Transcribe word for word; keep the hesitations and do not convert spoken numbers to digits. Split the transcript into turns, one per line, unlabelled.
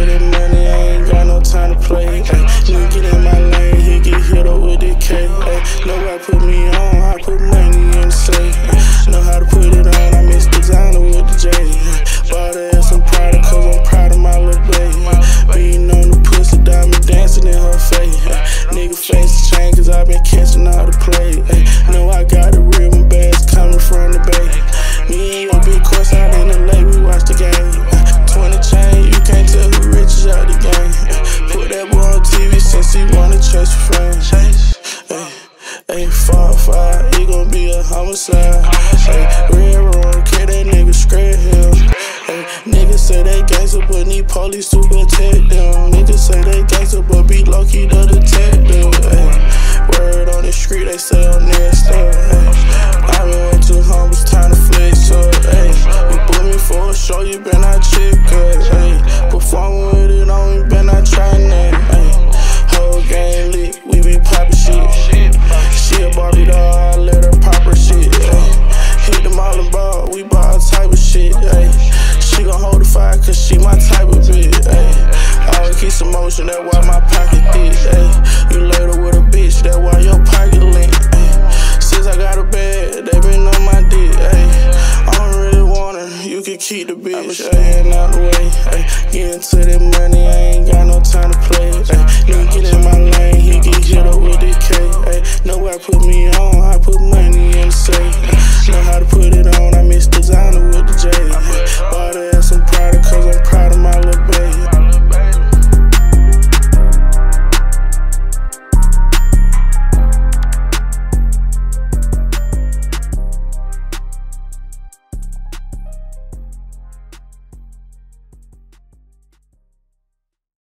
for that money, I ain't got no time to play. Ay, nigga get in my lane, he get hit up with the K. Ay, nobody put me on, I put money in the safe. Ay, know how to put it on, I miss designer with the J. Ay, bought her ass some Prada, cause I'm proud of my little baby. Beating on the pussy, diamond dancing in her face. Ay, nigga face change, cause I been catching all the play. Ay, know I got the real bags coming from the bay. Me and your big course out in the lake, we watch the game. twenty chain, you can't tell who rich is out the game. Put that boy on T V since he wanna chase a friend. Hey, five five, he gon' be a homicide. Hey, red road, carry that nigga straight him. Hey, niggas say they gangsta, but need police to protect them. Niggas say they gangsta, but be low-key to detect them. Hey, word on the street, they say I'm next up. Hey, I been way too humble, it's time to flex up. Hey, you put me for a show, you been out check up. Hey, performing with it on, you been out trying that. Hey, whole game lit, we be poppin' shit. She a Barbie doll, I let her pop her shit. Ay. Hit them all and ball, we bought all type of shit. Ay. She gon' hold the fire cause she my type of bitch. Ay. Always keep some motion, that's why my pocket thick. Ay. You later with a bitch, that's why your pocket link. Ay. Since I got a bag, they been on my dick. Ay. I don't really want her, you can keep the bitch. I been staying out the way, ay. Get into that money.